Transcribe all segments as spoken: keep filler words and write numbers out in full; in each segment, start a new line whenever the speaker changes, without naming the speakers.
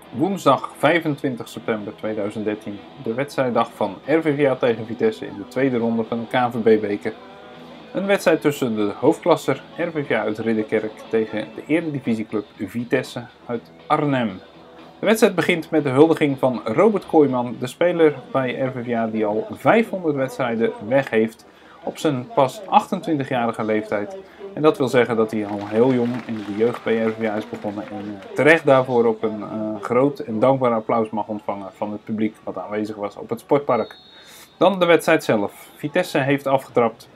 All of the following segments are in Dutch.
Woensdag vijfentwintig september tweeduizend dertien, de wedstrijddag van R V V A tegen Vitesse in de tweede ronde van de K N V B-beker. Een wedstrijd tussen de hoofdklasser R V V A uit Ridderkerk tegen de eredivisieclub Vitesse uit Arnhem. De wedstrijd begint met de huldiging van Robert Kooijman, de speler bij R V V A die al vijfhonderd wedstrijden weg heeft op zijn pas achtentwintigjarige leeftijd. En dat wil zeggen dat hij al heel jong in de jeugd bij R V V A is begonnen en terecht daarvoor ook een uh, groot en dankbaar applaus mag ontvangen van het publiek wat aanwezig was op het sportpark. Dan de wedstrijd zelf. Vitesse heeft afgetrapt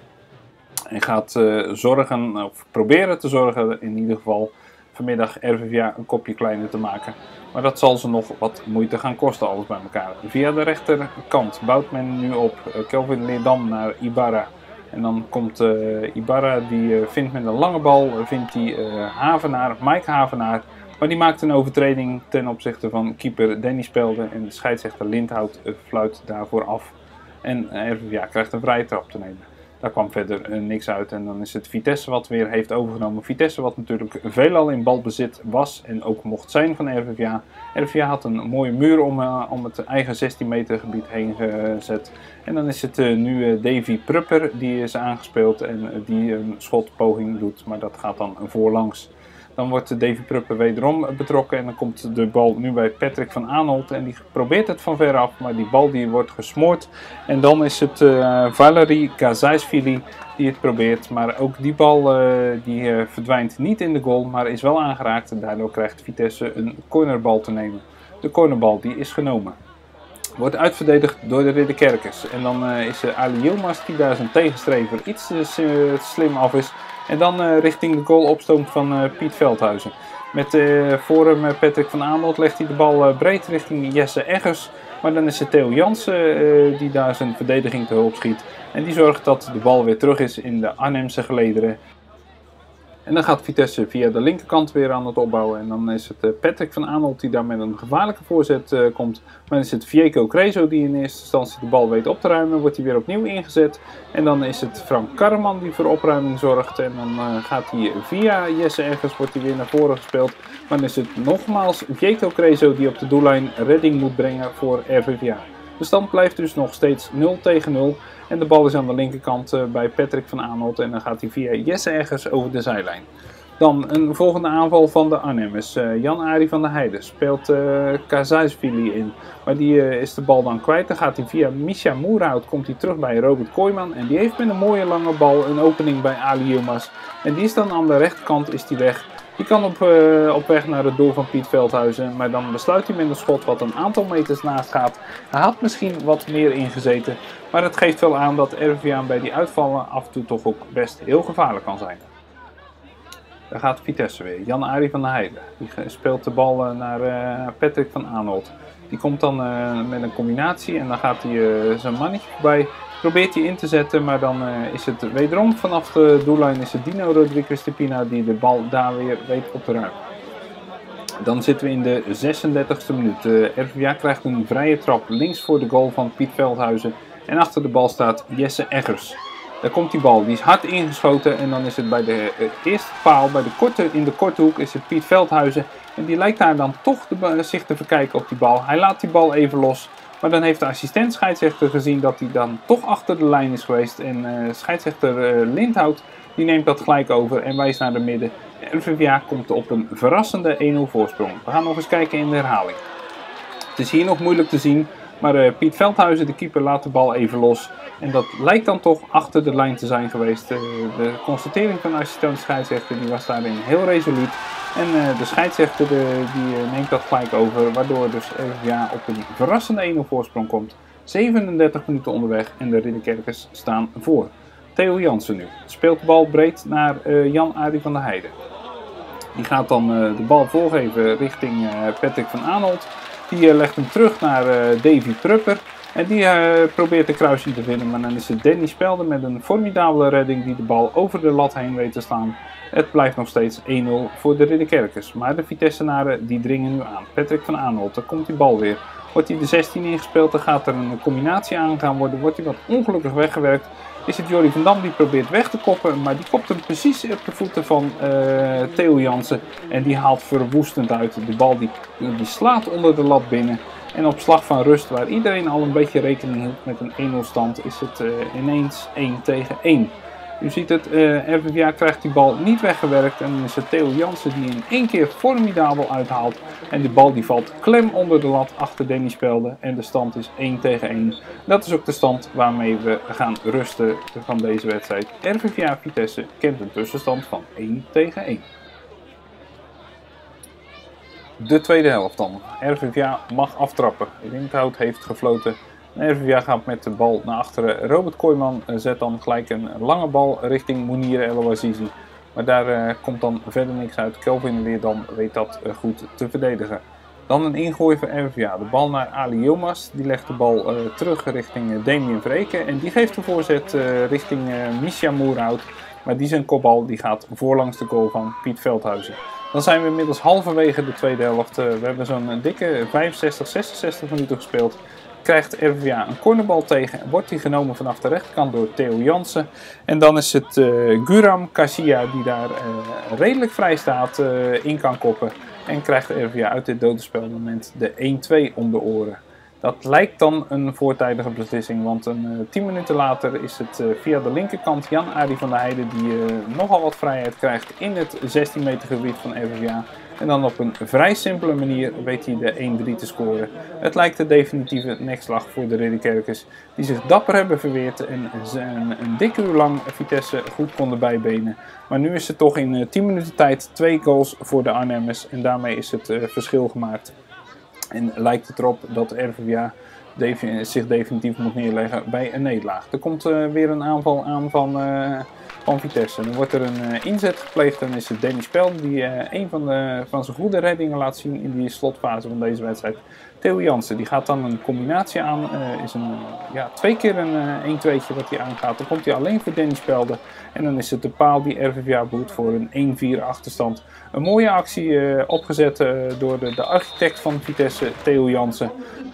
en gaat uh, zorgen, of proberen te zorgen in ieder geval, vanmiddag R V V A een kopje kleiner te maken. Maar dat zal ze nog wat moeite gaan kosten, alles bij elkaar. Via de rechterkant bouwt men nu op uh, Kelvin Leerdam naar Ibarra. En dan komt uh, Ibarra, die uh, vindt met een lange bal, uh, vindt die uh, Havenaar, Mike Havenaar. Maar die maakt een overtreding ten opzichte van keeper Danny Spelde. En de scheidsrechter Lindhout uh, fluit daarvoor af. En uh, R V V A krijgt een vrije trap te nemen. Daar kwam verder uh, niks uit. En dan is het Vitesse wat weer heeft overgenomen. Vitesse wat natuurlijk veelal in balbezit was en ook mocht zijn van R V V A. R V V A had een mooie muur om, uh, om het eigen zestien meter gebied heen gezet. En dan is het uh, nu uh, Davy Prupper die is aangespeeld en uh, die een schotpoging doet. Maar dat gaat dan voorlangs. Dan wordt Davy Prupper wederom betrokken en dan komt de bal nu bij Patrick van Aanholt. En die probeert het van ver af, maar die bal die wordt gesmoord. En dan is het uh, Valery Gazaishvili die het probeert. Maar ook die bal uh, die, uh, verdwijnt niet in de goal, maar is wel aangeraakt. En daardoor krijgt Vitesse een cornerbal te nemen. De cornerbal die is genomen. Wordt uitverdedigd door de Ridderkerkers. En dan uh, is uh, Ali Yilmaz die daar zijn tegenstrever iets uh, slim af is. En dan uh, richting de goal opstoomt van uh, Piet Veldhuizen. Met uh, voor hem uh, Patrick van Aanholt legt hij de bal uh, breed richting Jesse Eggers. Maar dan is het Theo Jansen uh, die daar zijn verdediging te hulp schiet. En die zorgt dat de bal weer terug is in de Arnhemse gelederen. En dan gaat Vitesse via de linkerkant weer aan het opbouwen. En dan is het Patrick van Aanholt die daar met een gevaarlijke voorzet uh, komt. Maar dan is het Vieco Creso die in eerste instantie de bal weet op te ruimen. Wordt hij weer opnieuw ingezet. En dan is het Frank Karreman die voor opruiming zorgt. En dan uh, gaat hij via Jesse Eggers wordt hij weer naar voren gespeeld. Maar dan is het nogmaals Vieco Creso die op de doellijn redding moet brengen voor R V V A. De stand blijft dus nog steeds nul tegen nul. En de bal is aan de linkerkant uh, bij Patrick van Aanholt. En dan gaat hij via Jesse Eggers over de zijlijn. Dan een volgende aanval van de Arnhemmers. Uh, Jan-Arie van der Heijden speelt uh, Gazaishvili in. Maar die uh, is de bal dan kwijt. Dan gaat hij via Misha Moerhout. Komt hij terug bij Robert Kooijman. En die heeft met een mooie lange bal een opening bij Ali Yilmaz. En die is dan aan de rechterkant is die weg. Die kan op, uh, op weg naar het doel van Piet Veldhuizen. Maar dan besluit hij met een schot wat een aantal meters naast gaat. Hij had misschien wat meer ingezeten. Maar het geeft wel aan dat R V V A bij die uitvallen af en toe toch ook best heel gevaarlijk kan zijn. Daar gaat Vitesse weer. Jan-Arie van der Heijden. Die speelt de bal uh, naar uh, Patrick van Aanholt. Die komt dan uh, met een combinatie en dan gaat hij uh, zijn mannetje voorbij. Probeert hij in te zetten, maar dan uh, is het wederom vanaf de doellijn is het Dino Rodriguez de Pina die de bal daar weer weet op te ruimen. Dan zitten we in de zesendertigste minuut. Uh, R V V A krijgt een vrije trap links voor de goal van Piet Veldhuizen. En achter de bal staat Jesse Eggers. Daar komt die bal, die is hard ingeschoten en dan is het bij de uh, eerste paal, bij de korte, in de korte hoek is het Piet Veldhuizen. En die lijkt daar dan toch de, zich te verkijken op die bal. Hij laat die bal even los. Maar dan heeft de assistent scheidsrechter gezien dat hij dan toch achter de lijn is geweest. En uh, scheidsrechter uh, Lindhout die neemt dat gelijk over en wijst naar de midden. De R V V A komt op een verrassende één nul voorsprong. We gaan nog eens kijken in de herhaling. Het is hier nog moeilijk te zien. Maar uh, Piet Veldhuizen, de keeper, laat de bal even los. En dat lijkt dan toch achter de lijn te zijn geweest. Uh, de constatering van de assistent scheidsrechter die was daarin heel resoluut. En uh, de scheidsrechter de, die uh, neemt dat gelijk over. Waardoor dus R V V A op een verrassende één nul voorsprong komt. zevenendertig minuten onderweg en de Ridderkerkers staan voor. Theo Jansen nu. Speelt de bal breed naar uh, Jan-Arie van der Heijden. Die gaat dan uh, de bal voorgeven richting uh, Patrick van Aanholt. Die uh, legt hem terug naar uh, Davy Prupper. En die uh, probeert de kruising te vinden. Maar dan is het Danny Spelde met een formidabele redding die de bal over de lat heen weet te slaan. Het blijft nog steeds één nul voor de Ridderkerkers. Maar de Vitessenaren die dringen nu aan. Patrick van Aanholt, daar komt die bal weer. Wordt hij de zestien ingespeeld, dan gaat er een combinatie aangaan worden. Wordt hij wat ongelukkig weggewerkt. is het Jordi van Dam die probeert weg te koppen, maar die kopt hem precies op de voeten van uh, Theo Jansen. En die haalt verwoestend uit. De bal die, die slaat onder de lat binnen. En op slag van rust, waar iedereen al een beetje rekening hield met een één nul stand, is het uh, ineens één tegen één. U ziet het, uh, R V V A krijgt die bal niet weggewerkt en dan is het Theo Jansen die in één keer formidabel uithaalt. En die bal die valt klem onder de lat achter Danny Spelde en de stand is één tegen één. Dat is ook de stand waarmee we gaan rusten van deze wedstrijd. R V V A Vitesse kent een tussenstand van één tegen één. De tweede helft dan. R V V A mag aftrappen. Lindhout heeft gefloten. R V V A gaat met de bal naar achteren. Robert Kooijman zet dan gelijk een lange bal richting Mounir El Ouazizi. Maar daar uh, komt dan verder niks uit. Kelvin Leerdam weet dat uh, goed te verdedigen. Dan een ingooi van R V V A. De bal naar Ali Yilmaz. Die legt de bal uh, terug richting uh, Damien Verreken. En die geeft de voorzet uh, richting uh, Misha Moerhout. Maar die zijn kopbal die gaat voorlangs de goal van Piet Veldhuizen. Dan zijn we inmiddels halverwege de tweede helft. Uh, we hebben zo'n dikke vijfenzestig, zesenzestig minuten gespeeld. Krijgt R V V A een cornerbal tegen. Wordt die genomen vanaf de rechterkant door Theo Jansen. En dan is het uh, Guram Kasia die daar uh, redelijk vrij staat, uh, in kan koppen. En krijgt R V V A uit dit dodenspelmoment de één twee om de oren. Dat lijkt dan een voortijdige beslissing, want een uh, tien minuten later is het uh, via de linkerkant Jan-Arie van der Heijden die uh, nogal wat vrijheid krijgt in het zestien meter gebied van R V V A. En dan op een vrij simpele manier weet hij de één drie te scoren. Het lijkt de definitieve nekslag voor de Ridderkerkers, die zich dapper hebben verweerd en een, een dik uur lang Vitesse goed konden bijbenen. Maar nu is het toch in uh, tien minuten tijd twee goals voor de Arnhemmers en daarmee is het uh, verschil gemaakt. En lijkt het erop dat R V V A zich definitief moet neerleggen bij een nederlaag. Er komt uh, weer een aanval aan van, uh, van Vitesse. Dan wordt er een uh, inzet gepleegd. Dan is het Danny Spelde die uh, een van, de, van zijn goede reddingen laat zien in die slotfase van deze wedstrijd. Theo Jansen die gaat dan een combinatie aan. Uh, is een, uh, ja, twee keer een uh, één tweetje wat hij aangaat. Dan komt hij alleen voor Danny Spelde. En dan is het de paal die R V V A boet voor een één vier achterstand. Een mooie actie uh, opgezet uh, door de, de architect van Vitesse, Theo Jansen.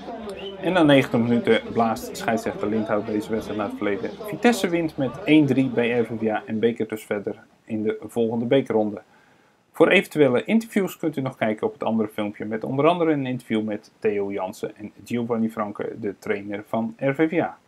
En na negentig minuten blaast scheidsrechter Lindhout deze wedstrijd naar het verleden. Vitesse wint met één drie bij R V V A en bekert dus verder in de volgende bekerronde. Voor eventuele interviews kunt u nog kijken op het andere filmpje met onder andere een interview met Theo Jansen en Giovanni Franke, de trainer van R V V A.